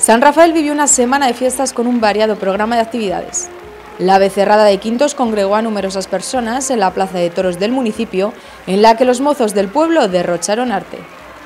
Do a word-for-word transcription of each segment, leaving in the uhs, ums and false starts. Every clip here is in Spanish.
San Rafael vivió una semana de fiestas con un variado programa de actividades. La Becerrada de Quintos congregó a numerosas personas en la plaza de toros del municipio, en la que los mozos del pueblo derrocharon arte.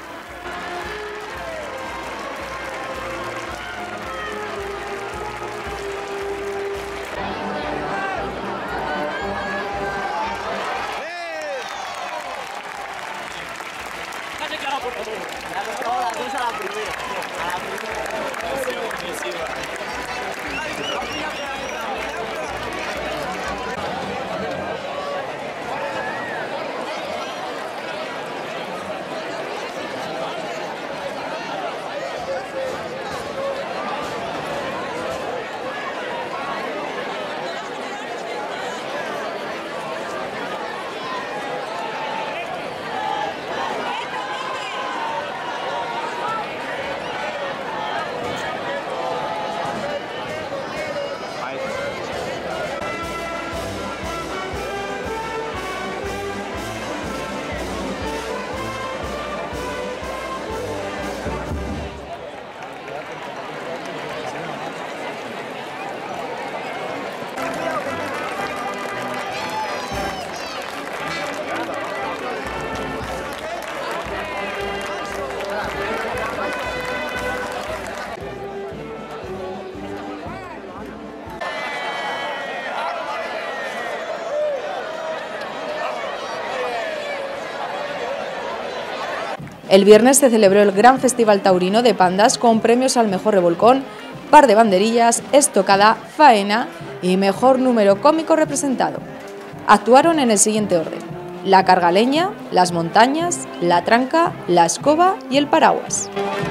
El viernes se celebró el Gran Festival Taurino de Pandas con premios al mejor revolcón, par de banderillas, estocada, faena y mejor número cómico representado. Actuaron en el siguiente orden: la cargaleña, las montañas, la tranca, la escoba y el paraguas.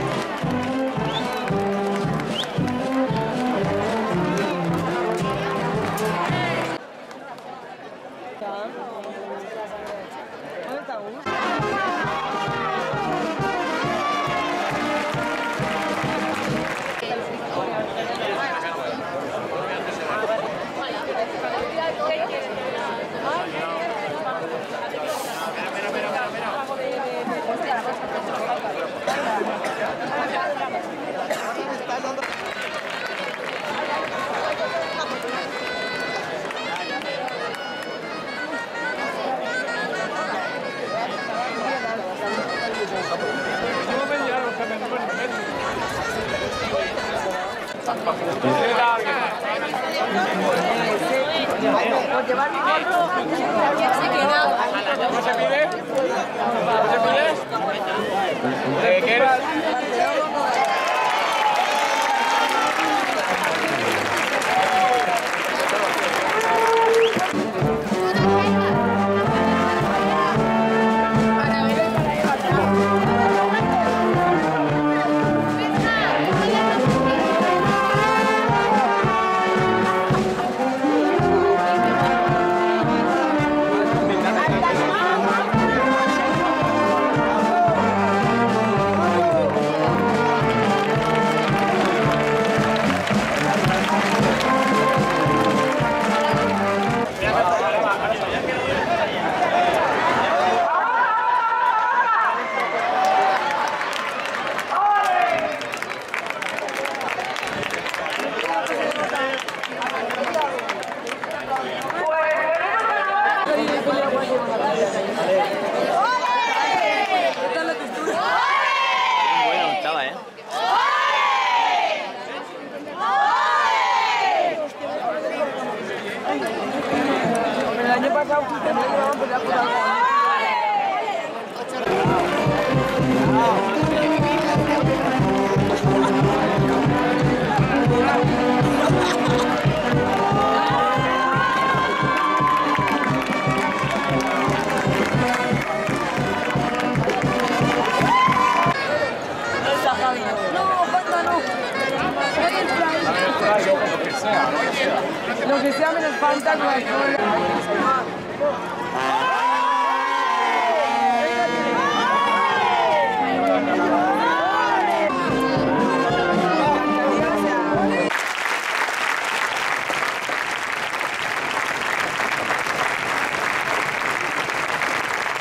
Lo que sea menos falta con la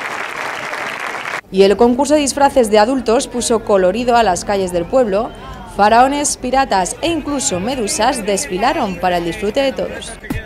Y el concurso de disfraces de adultos puso colorido a las calles del pueblo, Faraones, piratas e incluso medusas desfilaron para el disfrute de todos.